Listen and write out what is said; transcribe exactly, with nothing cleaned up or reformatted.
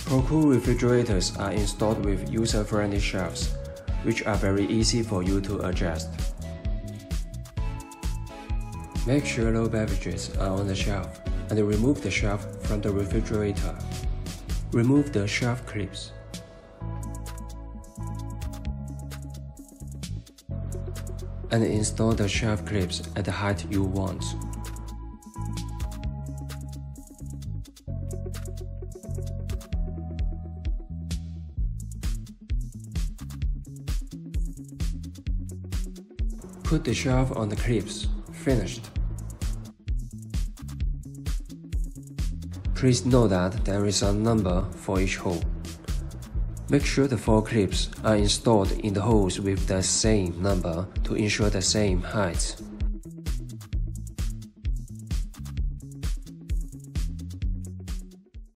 Procool refrigerators are installed with user-friendly shelves, which are very easy for you to adjust. Make sure no beverages are on the shelf, and remove the shelf from the refrigerator. Remove the shelf clips. And install the shelf clips at the height you want. Put the shelf on the clips. Finished. Please note that there is a number for each hole. Make sure the four clips are installed in the holes with the same number to ensure the same height.